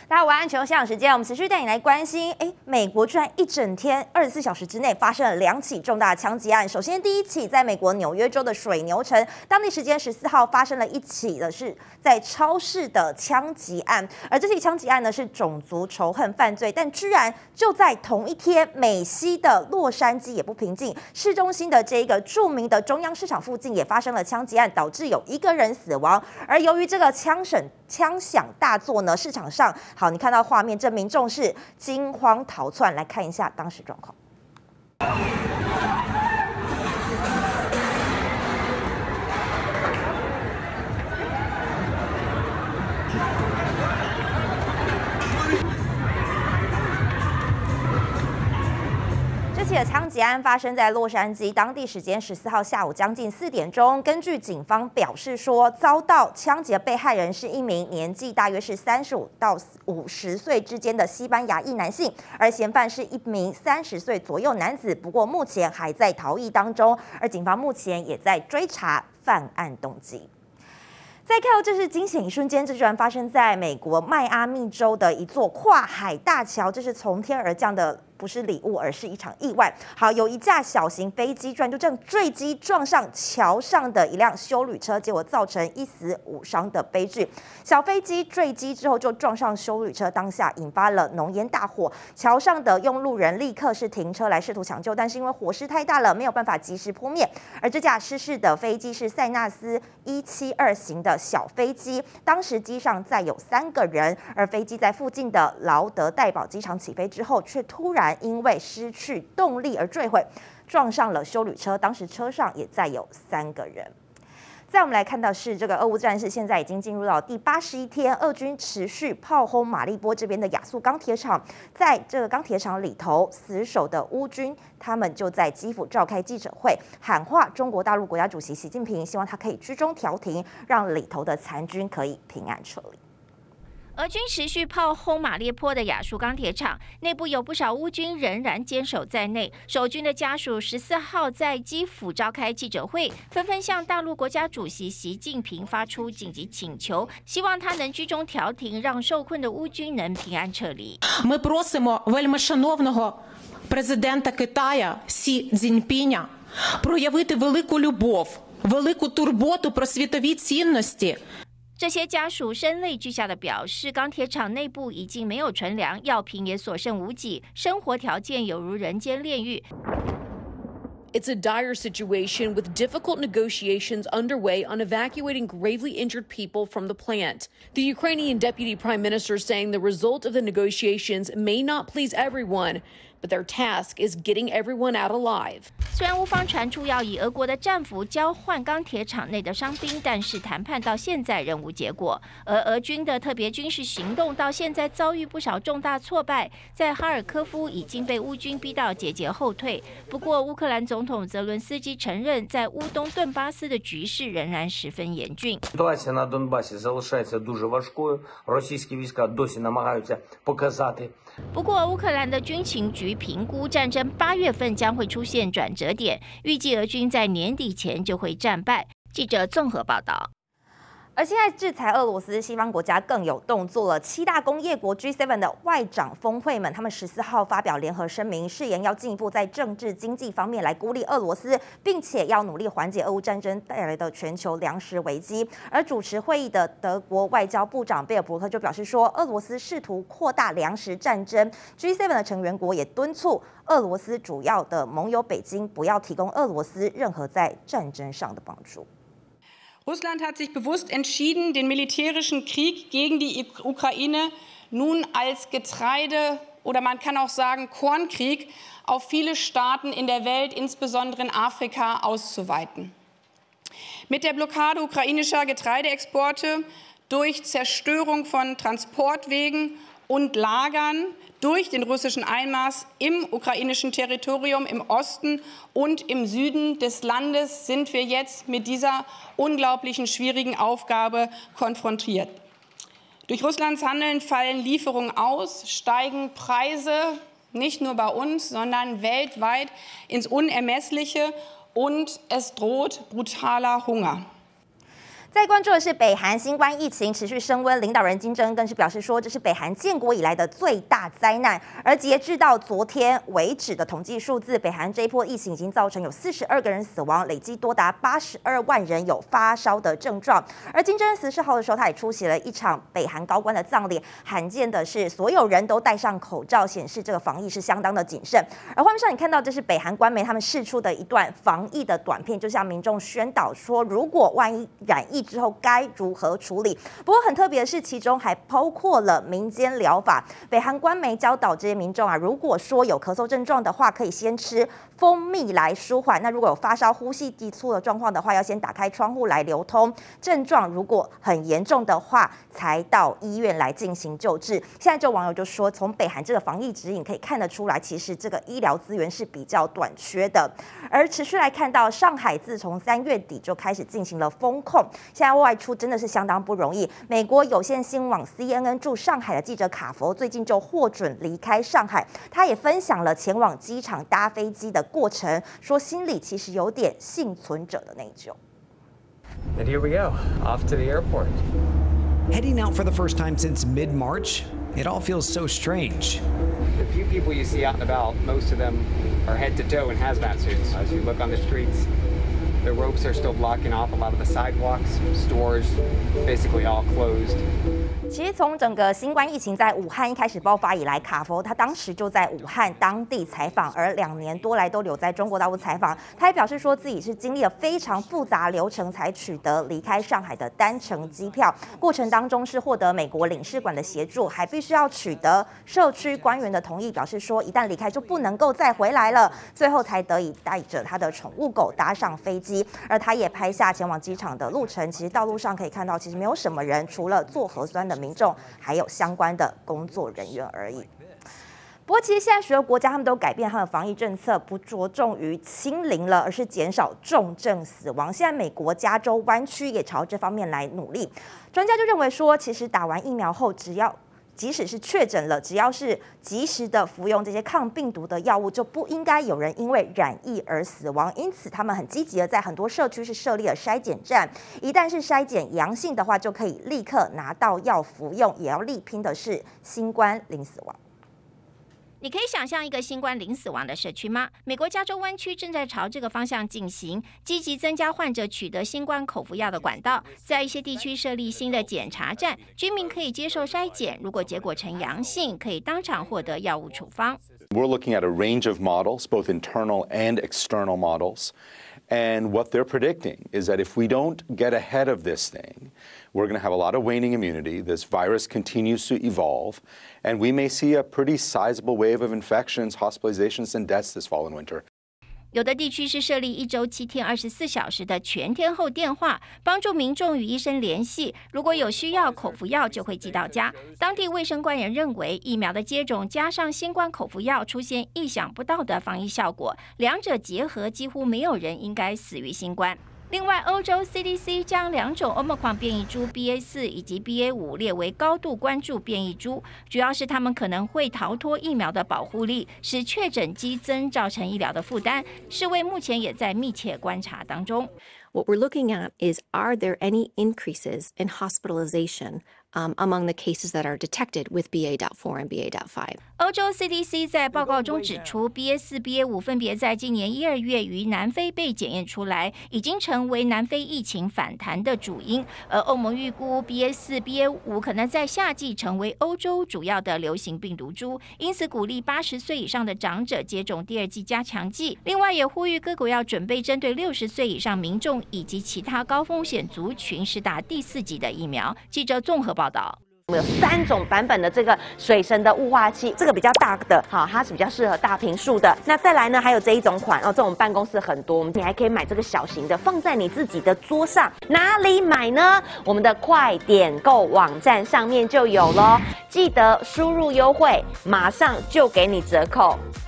大家晚安，全球香港时间，我们持续带你来关心。美国居然一整天24小时之内发生了2起重大枪击案。首先，第一起在美国纽约州的水牛城，当地时间14号发生了一起的是在超市的枪击案，而这起枪击案呢是种族仇恨犯罪，但居然就在同一天，美西的洛杉矶也不平静，市中心的这个著名的中央市场附近也发生了枪击案，导致有1个人死亡。而由于这个枪响大作呢，市场上好，你看到画面，这民众是惊慌逃窜。来看一下当时状况。这起的枪击案发生在洛杉矶，当地时间14号下午将近4点钟。根据警方表示说，遭到枪击的被害人是一名年纪大约是35到50岁之间的西班牙裔男性，而嫌犯是一名30岁左右男子，不过目前还在逃逸当中，而警方目前也在追查犯案动机。再看到这是惊险一瞬间，这居然发生在美国迈阿密州的一座跨海大桥，这是从天而降的。不是礼物，而是一场意外。好，有一架小型飞机居然就这样坠机撞上桥上的一辆休旅车，结果造成1死5伤的悲剧。小飞机坠机之后就撞上休旅车，当下引发了浓烟大火。桥上的用路人立刻是停车来试图抢救，但是因为火势太大了，没有办法及时扑灭。而这架失事的飞机是塞纳斯172型的小飞机，当时机上载有3个人，而飞机在附近的劳德代堡机场起飞之后，却突然因为失去动力而坠毁，撞上了休旅车。当时车上也载有3个人。再我们来看到是这个俄乌战事，现在已经进入到第81天，俄军持续炮轰马利波这边的亚速钢铁厂。在这个钢铁厂里头，死守的乌军他们就在基辅召开记者会，喊话中国大陆国家主席习近平，希望他可以居中调停，让里头的残军可以平安撤离。 俄军持续炮轰马列坡的亚速钢铁厂，内部有不少乌军仍然坚守在内。守军的家属14号在基辅召开记者会，纷纷向大陆国家主席习近平发出紧急请求，希望他能居中调停，让受困的乌军能平安撤离。 Ми просимо вельмишановного президента Китая Сі Цзіньпіня проявити велику любов, велику турботу про світові цінності. 这些家属声泪俱下的表示，钢铁厂内部已经没有存粮，药品也所剩无几，生活条件有如人间炼狱。 It's a dire situation with difficult negotiations underway on evacuating gravely injured people from the plant. The Ukrainian deputy prime minister saying the result of the negotiations may not please everyone, but their task is getting everyone out alive. 虽然乌方传出要以俄国的战俘交换钢铁厂内的伤兵，但是谈判到现在仍无结果。而俄军的特别军事行动到现在遭遇不少重大挫败，在哈尔科夫已经被乌军逼到节节后退。不过，乌克兰总统泽伦斯基承认，在乌东顿巴斯的局势仍然十分严峻。 Ситуація на Донбасі залишається дуже важкою. Російські війська досі намагаються показати. 不过，乌克兰的军情局评估，战争8月份将会出现转折点，预计俄军在年底前就会战败。记者综合报道。 而现在制裁俄罗斯，西方国家更有动作了。7大工业国 G7 的外长峰会们，他们14号发表联合声明，誓言要进一步在政治经济方面来孤立俄罗斯，并且要努力缓解俄乌战争带来的全球粮食危机。而主持会议的德国外交部长贝尔伯克就表示说，俄罗斯试图扩大粮食战争。G7 的成员国也敦促俄罗斯主要的盟友北京不要提供俄罗斯任何在战争上的帮助。 Russland hat sich bewusst entschieden, den militärischen Krieg gegen die Ukraine nun als Getreide- oder man kann auch sagen Kornkrieg auf viele Staaten in der Welt, insbesondere in Afrika, auszuweiten. Mit der Blockade ukrainischer Getreideexporte, durch Zerstörung von Transportwegen und Lagern, durch den russischen Einmarsch im ukrainischen Territorium im Osten und im Süden des Landes sind wir jetzt mit dieser unglaublichen schwierigen Aufgabe konfrontiert. Durch Russlands Handeln fallen Lieferungen aus, steigen Preise nicht nur bei uns, sondern weltweit ins Unermessliche und es droht brutaler Hunger. 再关注的是北韩新冠疫情持续升温，领导人金正恩更是表示说，这是北韩建国以来的最大灾难。而截至到昨天为止的统计数字，北韩这一波疫情已经造成有42个人死亡，累计多达82万人有发烧的症状。而金正恩14号的时候，他也出席了一场北韩高官的葬礼，罕见的是所有人都戴上口罩，显示这个防疫是相当的谨慎。而画面上你看到，这是北韩官媒他们释出的一段防疫的短片，就向民众宣导说，如果万一染疫之后该如何处理？不过很特别的是，其中还包括了民间疗法。北韩官媒教导这些民众啊，如果说有咳嗽症状的话，可以先吃蜂蜜来舒缓。那如果有发烧、呼吸急促的状况的话，要先打开窗户来流通。症状如果很严重的话，才到医院来进行救治。现在就网友就说，从北韩这个防疫指引可以看得出来，其实这个医疗资源是比较短缺的。而持续来看到，上海自从3月底就开始进行了封控，现在外出真的是相当不容易。美国有线新闻网 CNN 驻上海的记者卡佛最近就获准离开上海，他也分享了前往机场搭飞机的过程，说心里其实有点幸存者的内疚。 And here we go, off to the airport. Heading out for the first time since mid-March, it all feels so strange. The few people you see out and about, most of them are head to toe in hazmat suits. As you look on the streets, the ropes are still blocking off a lot of the sidewalks, stores, basically all closed. 其实从整个新冠疫情在武汉一开始爆发以来，卡佛他当时就在武汉当地采访，而2年多来都留在中国大陆采访。他也表示说自己是经历了非常复杂流程才取得离开上海的单程机票，过程当中是获得美国领事馆的协助，还必须要取得社区官员的同意，表示说一旦离开就不能够再回来了，最后才得以带着他的宠物狗搭上飞机。而他也拍下前往机场的路程，其实道路上可以看到，其实没有什么人，除了做核酸的民众，还有相关的工作人员而已。不过，其实现在许多国家他们都改变他们的防疫政策，不着重于清零了，而是减少重症死亡。现在美国加州湾区也朝这方面来努力。专家就认为说，其实打完疫苗后，即使是确诊了，只要是及时的服用这些抗病毒的药物，就不应该有人因为染疫而死亡。因此，他们很积极的在很多社区是设立了筛检站，一旦是筛检阳性的话，就可以立刻拿到药服用。也要力拼的是新冠零死亡。 你可以想象一个新冠零死亡的社区吗？美国加州湾区正在朝这个方向进行，积极增加患者取得新冠口服药的管道，在一些地区设立新的检查站，居民可以接受筛检，如果结果呈阳性，可以当场获得药物处方。 We're looking at a range of models, both internal and external models. And what they're predicting is that if we don't get ahead of this thing, we're going to have a lot of waning immunity. This virus continues to evolve, and we may see a pretty sizable wave of infections, hospitalizations, and deaths this fall and winter. 有的地区是设立1周7天24小时的全天候电话，帮助民众与医生联系。如果有需要，口服药就会寄到家。当地卫生官员认为，疫苗的接种加上新冠口服药出现意想不到的防疫效果，两者结合，几乎没有人应该死于新冠。另外，欧洲 CDC 将2种 Omicron 变异株 BA4 以及 BA5 列为高度关注变异株，主要是它们可能会逃脱疫苗的保护力，使确诊激增，造成医疗的负担。世卫目前也在密切观察当中。 What we're looking at is, are there any increases in hospitalization among the cases that are detected with BA.4 and BA.5? 欧洲 CDC 在报告中指出 ，BA4、BA5 分别在今年1、2月于南非被检验出来，已经成为南非疫情反弹的主因。而欧盟预估 BA4、BA5 可能在夏季成为欧洲主要的流行病毒株，因此鼓励80岁以上的长者接种第2剂加强剂。另外，也呼吁各国要准备针对60岁以上民众以及其他高风险族群施打第4剂的疫苗。记者综合报道。 我们有3种版本的这个水神的雾化器，这个比较大的，好，它是比较适合大坪数的。那再来呢，还有这一种款哦，这种办公室很多，你还可以买这个小型的，放在你自己的桌上。哪里买呢？我们的快点购网站上面就有咯，记得输入优惠，马上就给你折扣。